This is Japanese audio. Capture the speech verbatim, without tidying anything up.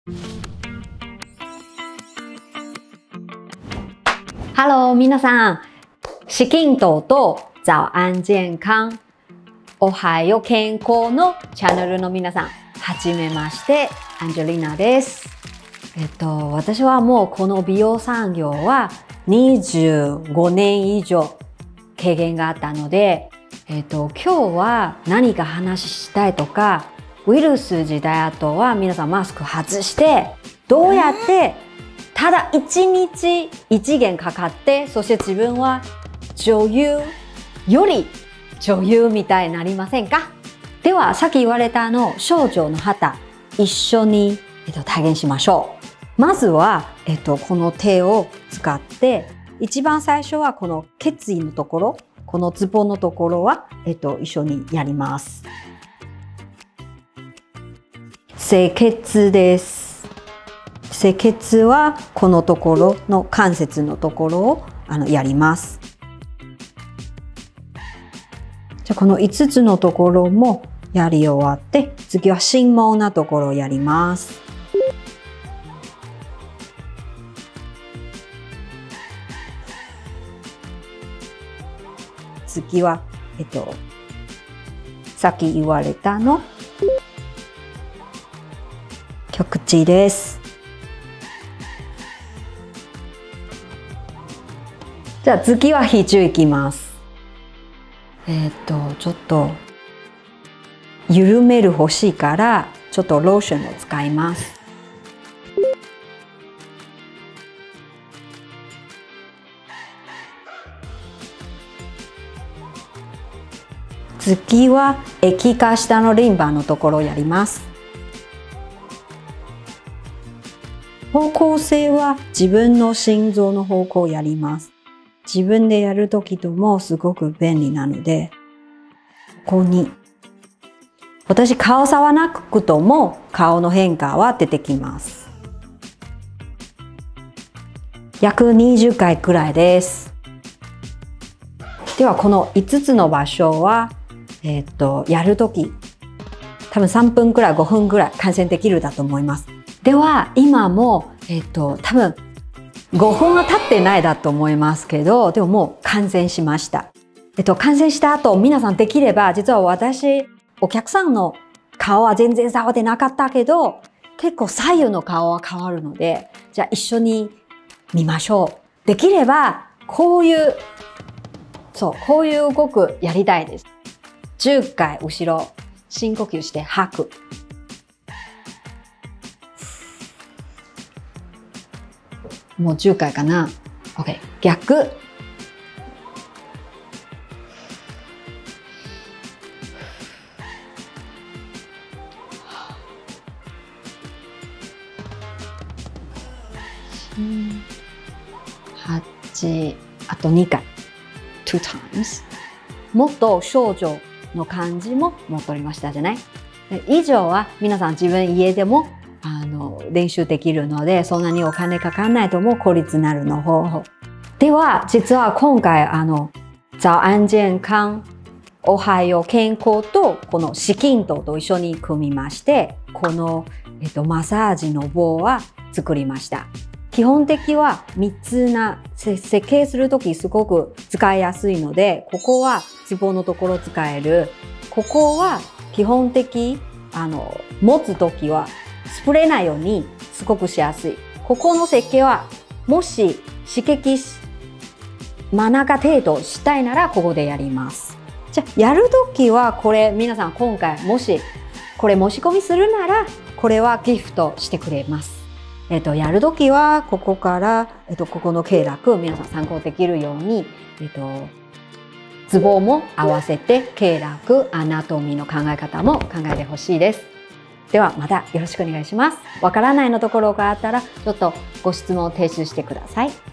ハロー皆さん、シキントと早安健康、おはよう健康のチャンネルの皆さん、はじめまして、アンジェリーナです。えっと、私はもうこの美容産業はにじゅうごねん以上経験があったので、えっと、今日は何か話したいとか、ウイルス時代あとは皆さんマスク外して、どうやってただ一日一元かかって、そして自分は女優より女優みたいになりませんか？では、さっき言われたあの少女の旗、一緒に、えっと、体現しましょう。まずは、えっと、この手を使って、一番最初はこの血液のところ、このズボンのところは、えっと、一緒にやります。清潔です。清潔はこのところの関節のところをあのやります。じゃあこのいつつのところもやり終わって、次は心毛なところをやります。次は、えっと、さっき言われたの極地です。じゃあ次は肘いきます。えっと、ちょっと緩める欲しいから、ちょっとローションを使います。次は液化下のリンパのところをやります。方向性は自分の心臓の方向をやります。自分でやるときともすごく便利なので、ここに。私、顔触らなくとも顔の変化は出てきます。約にじゅっかいくらいです。では、このいつつの場所は、えっと、やるとき、多分さんぷんくらい、ごふんくらい完成できるだと思います。では、今も、えっと、多分、ごふんは経ってないだと思いますけど、でももう完成しました。えっと、完成した後、皆さんできれば、実は私、お客さんの顔は全然触ってなかったけど、結構左右の顔は変わるので、じゃあ一緒に見ましょう。できれば、こういう、そう、こういう動くやりたいです。じゅっかい後ろ、深呼吸して吐く。もうじゅっかいかな。OK。逆。はち、あとにかい。two times。もっと少女の感じも戻りましたじゃない？以上は皆さん自分家でもあの練習できるので、そんなにお金かかんないとも効率になるの方法。では、実は今回、あの、早安健康、おはよう健康と、このシキントと一緒に組みまして、この、えっと、マッサージの棒は作りました。基本的はみっつな、設計するときすごく使いやすいので、ここはズボンのところ使える。ここは基本的、あの、持つときは、スプレーないようにすごくしやすい。ここの設計は、もし刺激し、真ん中程度したいならここでやります。じゃあ、やるときはこれ皆さん今回もしこれ申し込みするならこれはギフトしてくれます。えっと、やるときはここから、えっと、ここの経絡皆さん参考できるように、えっと、ズボンも合わせて経絡、アナトミーの考え方も考えてほしいです。ではまたよろしくお願いします。わからないのところがあったらちょっとご質問を提出してください。